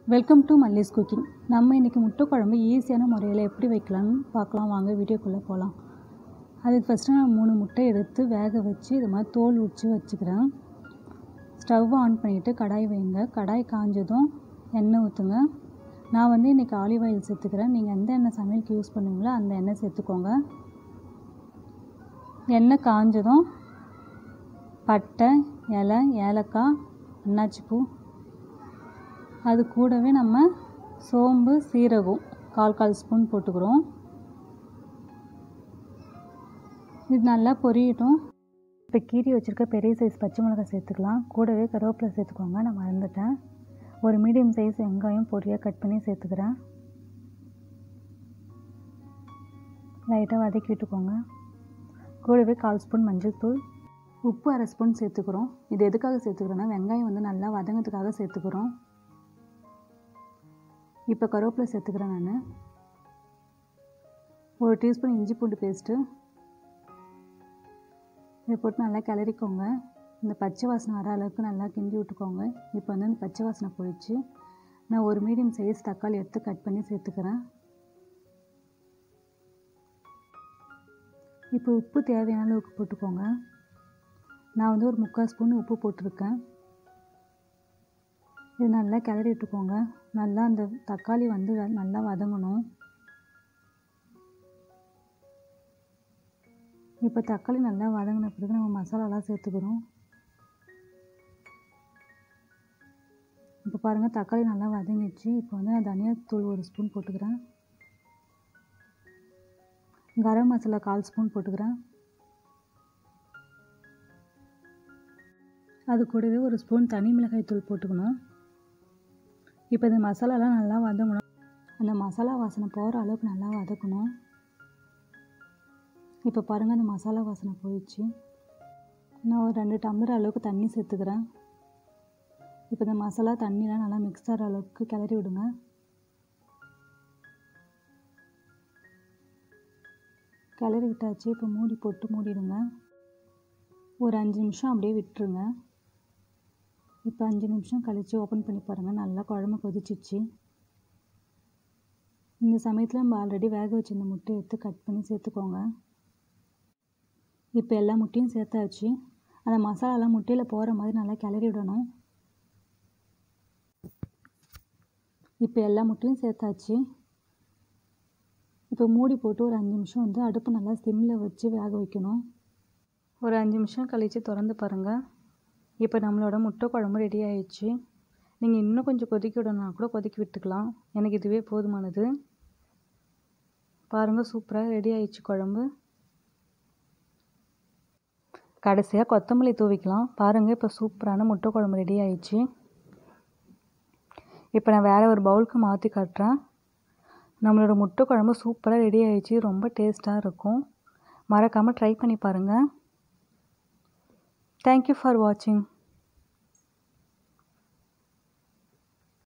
Welcome to Malli's cooking. நம்ம இன்றைக்கி முட்டை குழம்பு ஈஸியான முறையில் எப்படி வைக்கலாம்னு பார்க்கலாம். வாங்க வீடியோக்குள்ளே போகலாம். அதுக்கு ஃபஸ்ட்டு நான் 3 முட்டை எடுத்து வேக வச்சு இது மாதிரி தோல் உரித்து வச்சுக்கிறேன். ஸ்டவ் ஆன் பண்ணிவிட்டு கடாய் வைங்க. கடாய் காஞ்சதும் எண்ணெய் ஊற்றுங்க. நான் இன்றைக்கி ஆலிவ் ஆயில் சேர்த்துக்கிறேன். நீங்கள் எந்த எண்ணெய் சமையலுக்கு யூஸ் பண்ணுவீங்களோ அந்த எண்ணெய் சேர்த்துக்கோங்க. எண்ணெய் காஞ்சதும் பட்டை, இலை, ஏலக்காய், அன்னாச்சிப்பூ, அது கூடவே நம்ம சோம்பு, சீரகம் கால் ஸ்பூன் போட்டுக்கிறோம். இது நல்லா பொரியட்டும். இப்போ கீரி வச்சுருக்க பெரிய சைஸ் பச்சை மிளகாய் சேர்த்துக்கலாம். கூடவே கருவேப்பிலை சேர்த்துக்கோங்க. நான் மறந்துட்டேன். ஒரு மீடியம் சைஸ் வெங்காயம் பொரியாக கட் பண்ணி சேர்த்துக்கிறேன். லைட்டாக வதக்கி விட்டுக்கோங்க. கூடவே 1/4 ஸ்பூன் மஞ்சள் தூள், உப்பு 1/2 ஸ்பூன் சேர்த்துக்கிறோம். இது எதுக்காக சேர்த்துக்கிறோன்னா வெங்காயம் நல்லா வதங்கிறதுக்காக சேர்த்துக்கிறோம். இப்போ கருவேப்பிலை சேர்த்துக்கிறேன். நான் 1 டீஸ்பூன் இஞ்சி பூண்டு பேஸ்ட்டு இதை போட்டு நல்லா கிளறிக்கோங்க. இந்த பச்சை வாசனை வர அளவுக்கு நல்லா கிண்டி விட்டுக்கோங்க. இப்போ இந்த பச்சை வாசனை போயிடுச்சு. நான் ஒரு மீடியம் சைஸ் தக்காளி எடுத்து கட் பண்ணி சேர்த்துக்கிறேன். இப்போ உப்பு தேவையான அளவுக்கு போட்டுக்கோங்க. நான் ஒரு 3/4 ஸ்பூன் உப்பு போட்டிருக்கேன். இது நல்லா கிளறி விட்டுக்கோங்க. நல்லா அந்த தக்காளி நல்லா வதங்கணும். இப்போ தக்காளி நல்லா வதங்கின பிறகு நம்ம மசாலாலாம் சேர்த்துக்கிறோம். இப்போ பாருங்கள், தக்காளி நல்லா வதங்கிடுச்சு. இப்போ நான் தனியாத்தூள் 1 ஸ்பூன் போட்டுக்கிறேன். கரம் மசாலா 1/4 ஸ்பூன் போட்டுக்கிறேன். அது கூடவே 1 ஸ்பூன் தனி மிளகாய் தூள் போட்டுக்கணும். இப்போ இந்த மசாலாலாம் நல்லா வதங்கணும். அந்த மசாலா வாசனை போகிற அளவுக்கு நல்லா வதக்கணும். இப்போ பாருங்கள், அந்த மசாலா வாசனை போயிடுச்சு. நான் ஒரு 2 டம்ளர் அளவுக்கு தண்ணி சேர்த்துக்கிறேன். இப்போ இந்த மசாலா தண்ணிலாம் நல்லா மிக்ஸ் ஆகிற அளவுக்கு கிளறி விடுங்க. கிளறி விட்டாச்சு. இப்போ மூடி போட்டு மூடிடுங்க. ஒரு 5 நிமிஷம் அப்படியே விட்டுருங்க. இப்போ 5 நிமிஷம் கழித்து ஓப்பன் பண்ணி பாருங்கள். நல்லா குழம்பு கொதிச்சிச்சு. இந்த சமயத்தில் நம்ம ஆல்ரெடி வேக வச்சிருந்த முட்டையை எடுத்து கட் பண்ணி சேர்த்துக்கோங்க. இப்போ எல்லா முட்டையும் சேர்த்தாச்சு. அந்த மசாலாலாம் முட்டையில் போகிற மாதிரி நல்லா கிளறி விடணும். இப்போ எல்லா முட்டையும் சேர்த்தாச்சு. இப்போ மூடி போட்டு ஒரு 5 நிமிஷம் அடுப்பு நல்லா சிம்மில் வச்சு வேக வைக்கணும். ஒரு 5 நிமிஷம் கழித்து திறந்து பாருங்கள். இப்போ நம்மளோட முட்டை குழம்பு ரெடி ஆயிடுச்சு. நீங்கள் இன்னும் கொஞ்சம் கொதிக்க விடணும்னா கூட கொதிக்க விட்டுக்கலாம். எனக்கு இதுவே போதுமானது. பாருங்கள், சூப்பராக ரெடி ஆயிடுச்சு குழம்பு. கடைசியாக கொத்தமல்லி தூவிக்கலாம். பாருங்கள், இப்போ சூப்பரான முட்டை குழம்பு ரெடி ஆயிடுச்சு. இப்போ நான் வேறு ஒரு பவுலுக்கு மாற்றி காட்டுறேன். நம்மளோட முட்டை குழம்பு சூப்பராக ரெடி ஆயிடுச்சு. ரொம்ப டேஸ்ட்டாக இருக்கும். மறக்காமல் ட்ரை பண்ணி பாருங்கள். தேங்க்யூ ஃபார் வாட்சிங்.